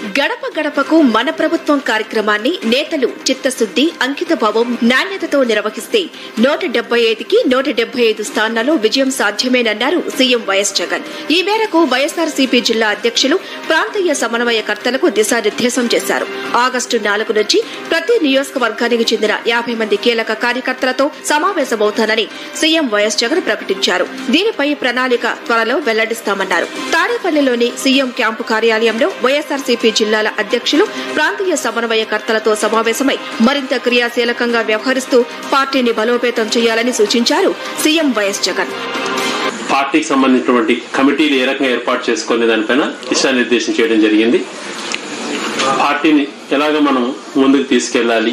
గడప గడపకు మన ప్రభుత్వం కార్యక్రమాన్ని నేతలు చిత్తశుద్ది అంకితభావం నాణ్యతతో నిర్వహిస్తే 175కి 175 స్థానాల్లో విజయం సాధ్యమేనన్నారు సీఎం వైఎస్ జగన్. ఈ మేరకు వైఎస్ఆర్సీపీ జిల్లా అధ్యక్షులు ప్రాంతీయ సమన్వయకర్తలకు దిశానిర్దేశం చేశారు. ఆగస్టు 4 నుంచి ప్రతి నియోజకవర్గానికి చెందిన 50 మంది కీలక కార్యకర్తలతో సమావేశమవుతానని సీఎం వైఎస్ జగన్ ప్రకటించారు. దీనిపై ప్రణాళిక త్వరలో వెల్లడిస్తామన్నారు. తాడేపల్లిలోని సీఎం క్యాంపు కార్యాలయంలో వైఎస్ఆర్సీపీ జిల్లాల అధ్యక్షులు ప్రాంతీయ సమన్వయకర్తలతో సమావేశమై మరింత క్రియాశీలకంగా వ్యవహరిస్తూ పార్టీని బలోపేతం చేయాలని సూచించారు సీఎం వైఎస్ జగన్. పార్టీకి సంబంధించినటువంటి కమిటీలు ఏ రకంగా ఏర్పాటు చేసుకునే దానిపైన దిశానిర్దేశం చేయడం జరిగింది. పార్టీని ఎలాగ మనం ముందుకు తీసుకెళ్లాలి,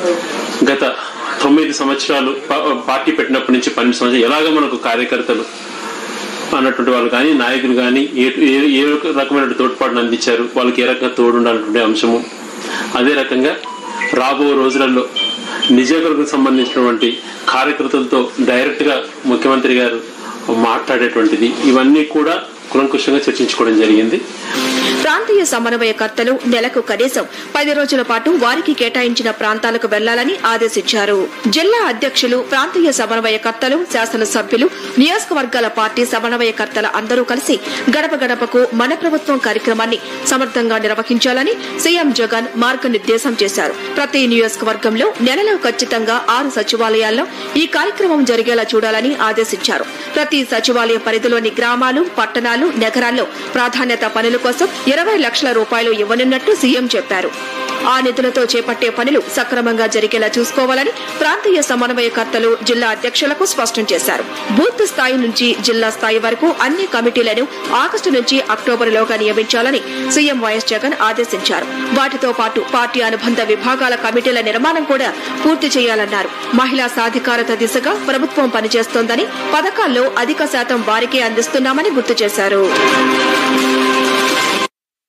గత 9 సంవత్సరాలు పార్టీ పెట్టినప్పటి నుంచి 12 సంవత్సరాలు ఎలాగ మనకు కార్యకర్తలు అన్నటువంటి వాళ్ళు కానీ నాయకులు కానీ ఏ రకమైన తోడ్పాటును అందించారు, వాళ్ళకి ఏ రకంగా తోడు ఉండాలన్నటువంటి అంశము, అదే రకంగా రాబో రోజులలో నియోజకవర్గం సంబంధించినటువంటి కార్యకర్తలతో డైరెక్ట్ గా ముఖ్యమంత్రి గారు మాట్లాడేటువంటిది, ఇవన్నీ కూడా కులంకుశంగా చర్చించుకోవడం జరిగింది. ప్రాంతీయ సమన్వయకర్తలు నెలకు కనీసం 10 రోజుల పాటు వారికి కేటాయించిన ప్రాంతాలకు వెళ్లాలని ఆదేశించారు. జిల్లా అధ్యక్షులు, ప్రాంతీయ సమన్వయకర్తలు, శాసనసభ్యులు, నియోజకవర్గాల పార్టీ సమన్వయకర్తల అందరూ కలిసి గడప గడపకు మన ప్రభుత్వం కార్యక్రమాన్ని సమర్థంగా నిర్వహించాలని సీఎం జగన్ మార్గనిర్దేశం చేశారు. ప్రతి నియోజకవర్గంలో నెలలో ఖచ్చితంగా 6 సచివాలయాల్లో ఈ కార్యక్రమం జరిగేలా చూడాలని ఆదేశించారు. ప్రతి సచివాలయ పరిధిలోని గ్రామాలు, పట్టణాలు, నగరాల్లో ప్రాధాన్యత పనుల కోసం 20 లక్షల రూపాయలు ఇవ్వనున్నట్టు సీఎం చెప్పారు. ఆ నిధులతో చేపట్టే పనులు సక్రమంగా జరిగేలా చూసుకోవాలని ప్రాంతీయ సమన్వయకర్తలు జిల్లా అధ్యక్షులకు స్పష్టం చేశారు. బూత్ స్థాయి నుంచి జిల్లా స్థాయి వరకు అన్ని కమిటీలను ఆగస్టు నుంచి అక్టోబర్లోగా నియమించాలని సీఎం వైఎస్ జగన్ ఆదేశించారు. వాటితో పాటు పార్టీ అనుబంధ విభాగాల కమిటీల నిర్మాణం కూడా పూర్తి చేయాలన్నారు. మహిళా సాధికారత దిశగా ప్రభుత్వం పనిచేస్తోందని, పథకాల్లో అధిక శాతం వారికే అందిస్తున్నామని గుర్తు చేశారు.